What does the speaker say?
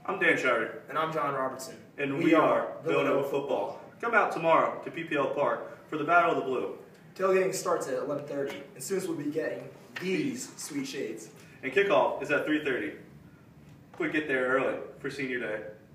I'm Dan Scheider. And I'm John Robertson. And we are Villanova Football. Come out tomorrow to PPL Park for the Battle of the Blue. Tailgating starts at 11:30, and students will be getting these sweet shades. And kickoff is at 3:30. We get there early for senior day.